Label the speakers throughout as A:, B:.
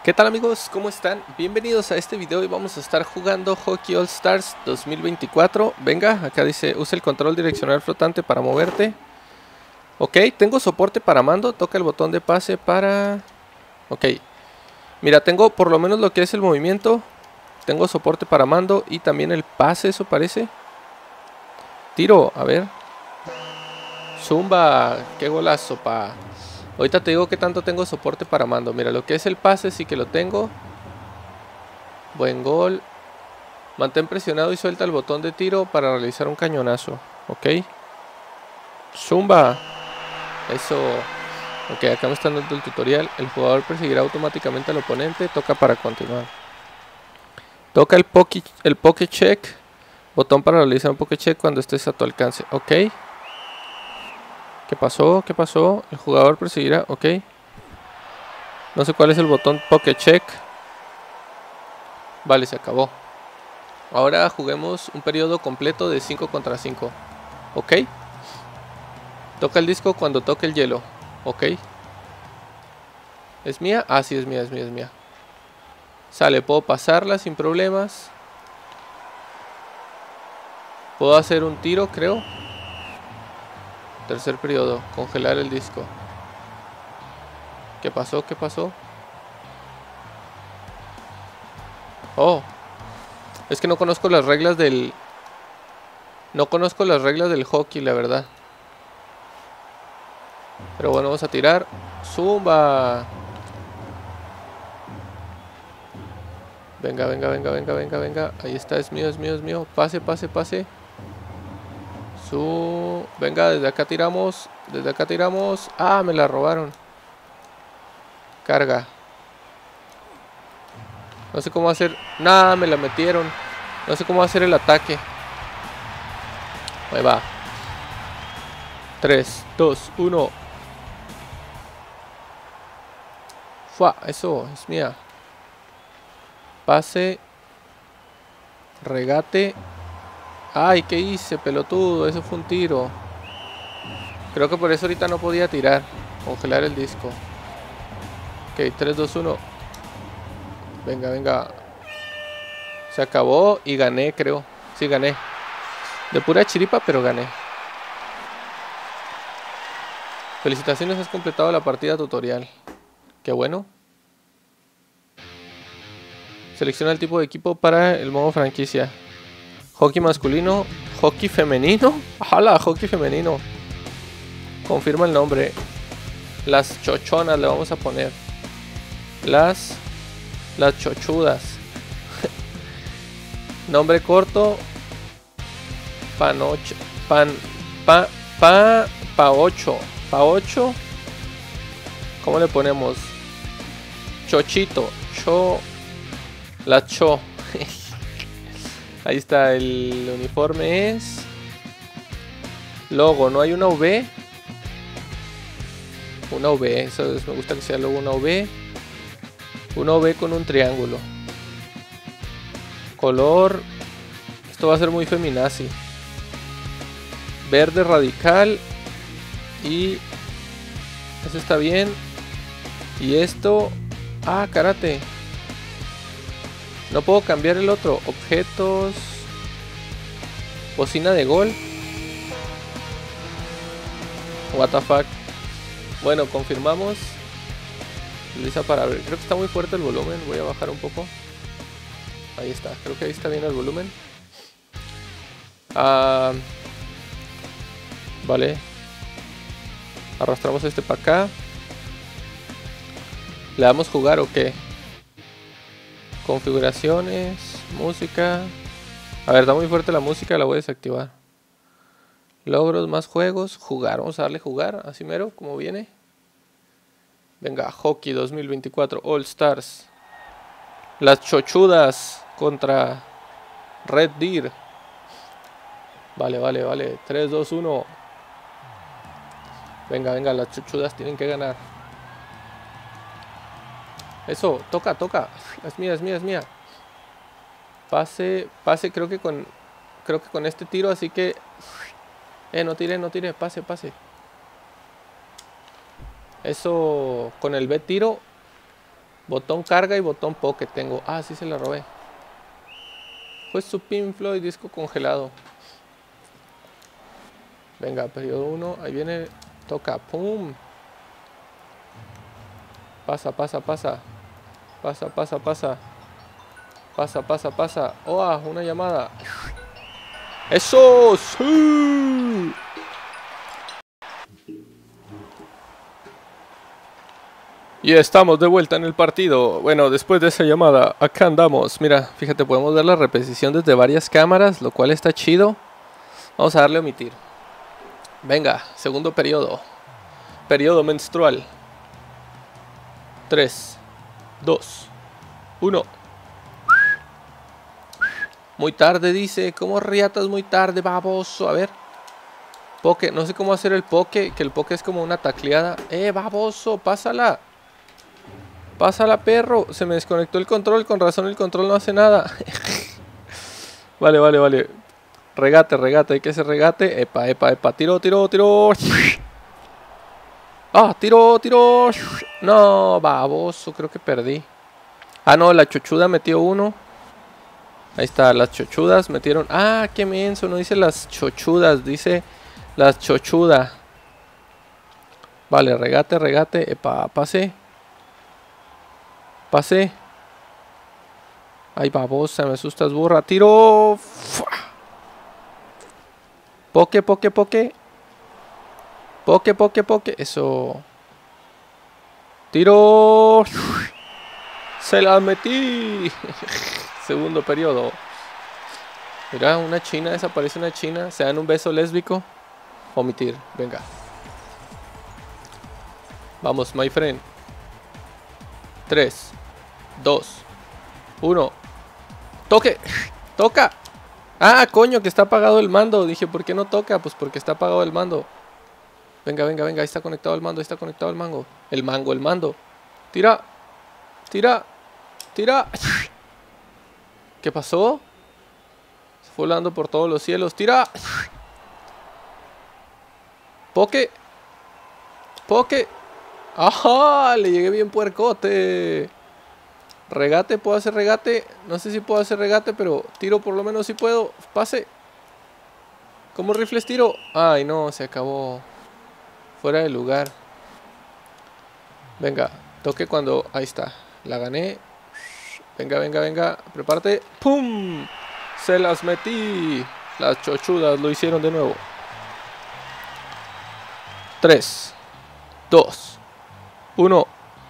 A: ¿Qué tal amigos? ¿Cómo están? Bienvenidos a este video y vamos a estar jugando Hockey All Stars 2024. Venga, acá dice, usa el control direccional flotante para moverte. Ok, tengo soporte para mando, toca el botón de pase para... Ok, mira, tengo por lo menos lo que es el movimiento. Tengo soporte para mando y también el pase, eso parece. Tiro, a ver. Zumba, qué golazo, pa. Ahorita te digo que tanto tengo soporte para mando. Mira, lo que es el pase sí que lo tengo. Buen gol. Mantén presionado y suelta el botón de tiro para realizar un cañonazo. Ok. Zumba. Eso. Ok, acá me están dando el tutorial. El jugador perseguirá automáticamente al oponente. Toca para continuar. Toca el poke check. Botón para realizar un poke check cuando estés a tu alcance. Ok. ¿Qué pasó? ¿Qué pasó? El jugador perseguirá. Ok. No sé cuál es el botón poke check. Vale, se acabó. Ahora juguemos un periodo completo de 5 contra 5. Ok. Toca el disco cuando toque el hielo. Ok. ¿Es mía? Ah, sí, es mía, es mía, es mía. Sale, puedo pasarla sin problemas. Puedo hacer un tiro, creo. Tercer periodo. Congelar el disco. ¿Qué pasó? ¿Qué pasó? Oh. Es que no conozco las reglas del... No conozco las reglas del hockey, la verdad. Pero bueno, vamos a tirar. ¡Zumba! Venga, venga, venga, venga, venga, venga. Ahí está, es mío, es mío, es mío. Pase, pase, pase. Venga, desde acá tiramos. Desde acá tiramos. Ah, me la robaron. Carga. No sé cómo hacer. Nah, me la metieron. No sé cómo hacer el ataque. Ahí va. 3, 2, 1. Fua, eso es mía. Pase. Regate. Ay, ¿qué hice, pelotudo? Eso fue un tiro. Creo que por eso ahorita no podía tirar. Congelar el disco. Ok, 3, 2, 1. Venga, venga. Se acabó y gané, creo. Sí, gané. De pura chiripa, pero gané. Felicitaciones, has completado la partida tutorial. Qué bueno. Selecciona el tipo de equipo para el modo franquicia. Hockey masculino. Hockey femenino. ¡Hala! Hockey femenino. Confirma el nombre. Las chochonas le vamos a poner. Las chochudas. Nombre corto. Panoche. Paocho. Paocho. ¿Cómo le ponemos? Chochito. La cho. Ahí está, el uniforme es... Logo, ¿no hay una V? Una V, eso es, me gusta que sea luego una V. Una V con un triángulo. Color... Esto va a ser muy feminazi. Verde radical. Y... Eso está bien. Y esto... Ah, karate. No puedo cambiar el otro. Objetos. Bocina de gol. What the fuck. Bueno, confirmamos. Utiliza para abrir. Creo que está muy fuerte el volumen. Voy a bajar un poco. Ahí está. Creo que ahí está bien el volumen. Vale. Arrastramos este para acá. ¿Le damos jugar o qué? Configuraciones, música. A ver, está muy fuerte la música, la voy a desactivar. Logros, más juegos, jugar. Vamos a darle jugar, así mero, como viene. Venga, Hockey 2024 All Stars. Las chochudas contra Red Deer. Vale, vale, vale. 3, 2, 1. Venga, venga, las chochudas tienen que ganar. Eso, toca, toca. Es mía, es mía, es mía. Pase, pase, creo que con este tiro, así que... no tire, no tire, pase, pase. Eso, con el B tiro. Botón carga y botón poke tengo. Ah, sí se la robé. Fue su Pink Floyd disco congelado. Venga, periodo 1. Ahí viene. Toca. ¡Pum! Pasa, pasa, pasa. Pasa, pasa, pasa. Pasa, pasa, pasa. ¡Oh! Una llamada. ¡Eso! ¡Sí! Y estamos de vuelta en el partido. Bueno, después de esa llamada, acá andamos. Mira, fíjate, podemos ver la repetición desde varias cámaras, lo cual está chido. Vamos a darle a omitir. Venga, segundo periodo. Periodo menstrual. 3, 2, 1. Muy tarde, dice. ¿Cómo riatas muy tarde, baboso? A ver. Poke, no sé cómo hacer el poke, que el poke es como una tacleada. Baboso, pásala. Pásala, perro. Se me desconectó el control, con razón el control no hace nada. Vale, vale, vale. Regate, regate, hay que hacer regate. Epa, epa, epa. Tiro, tiro, tiro. Ah, tiro, tiro. No, baboso, creo que perdí. Ah, no, la chochuda metió uno. Ahí está, las chochudas metieron. Ah, qué menso, no dice las chochudas, dice las chochudas. Vale, regate, regate. Epa, pase. Pase. Ay, babosa, me asustas, burra. Tiro. Poke, poke, poke. Poke, poke, poke. Eso. Tiro. Se la metí. Segundo periodo. Mira, una china, desaparece una china. Se dan un beso lésbico. Omitir, venga. Vamos, my friend. 3, 2, 1. Toque. Toca. Ah, coño, que está apagado el mando. Dije, ¿por qué no toca? Pues porque está apagado el mando. Venga, venga, venga. Ahí está conectado el mando. Ahí está conectado el mango. El mango, el mando. Tira. Tira. Tira. ¿Qué pasó? Se fue volando por todos los cielos. Tira. Poke. Poke. ¡Ajá! Le llegué bien puercote. Regate, ¿puedo hacer regate? No sé si puedo hacer regate, pero tiro por lo menos si puedo. Pase. ¿Cómo rifles tiro? Ay, no, se acabó. Fuera de lugar. Venga, toque cuando... Ahí está. La gané. Venga, venga, venga. Prepárate. ¡Pum! Se las metí. Las chochudas lo hicieron de nuevo. 3, 2, 1.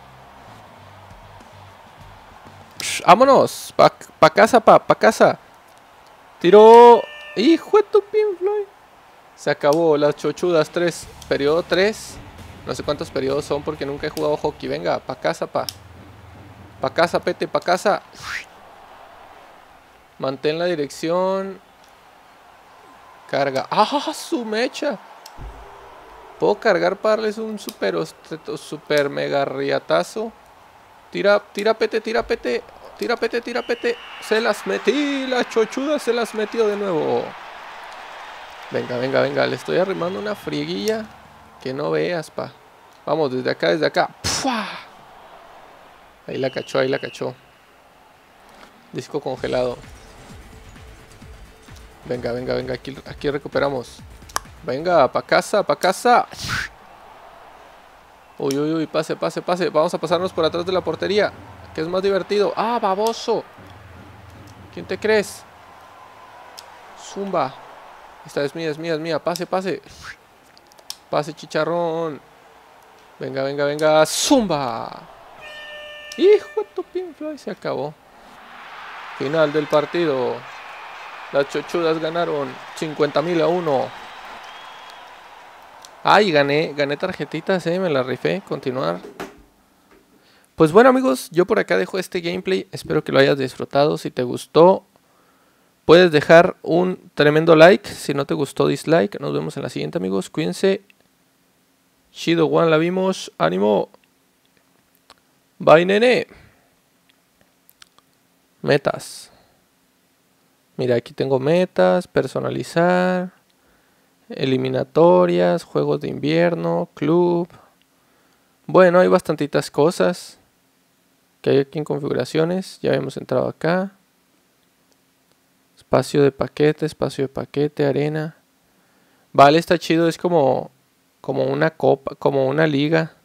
A: Vámonos. Pa casa, pa casa. Tiro. Hijo de tu Pink Floyd. Se acabó las chochudas 3. Periodo 3. No sé cuántos periodos son porque nunca he jugado hockey. Venga, pa casa, pa. Pa casa, pete, pa casa. Mantén la dirección. Carga. ¡Ah, su mecha! Puedo cargar para darles un super mega riatazo. Tira, tira, pete, tira, pete. Tira, pete, tira, pete. Se las metí. La chochuda se las metió de nuevo. Venga, venga, venga. Le estoy arrimando una frieguilla que no veas, pa. Vamos, desde acá, desde acá. ¡Pua! Ahí la cachó, ahí la cachó. Disco congelado. Venga, venga, venga. Aquí recuperamos. Venga, pa' casa, pa' casa. Uy, uy, uy. Pase, pase, pase. Vamos a pasarnos por atrás de la portería, que es más divertido. ¡Ah, baboso! ¿Quién te crees? Zumba. Esta es mía, es mía, es mía. Pase, pase. Pase, chicharrón. Venga, venga, venga. ¡Zumba! ¡Hijo de tu Pink Floyd! Se acabó. Final del partido. Las chochudas ganaron 50,000 a 1. Ay, gané tarjetitas, me la rifé. Continuar. Pues bueno, amigos, yo por acá dejo este gameplay. Espero que lo hayas disfrutado. Si te gustó, puedes dejar un tremendo like. Si no te gustó, dislike. Nos vemos en la siguiente, amigos. Cuídense. Shido One la vimos. Ánimo. Bye, nene. Metas. Mira, aquí tengo metas. Personalizar. Eliminatorias. Juegos de invierno. Club. Bueno, hay bastantitas cosas. ¿Qué hay aquí en configuraciones? Ya habíamos entrado acá. Espacio de paquete, arena. Vale, está chido, es como una copa, como una liga.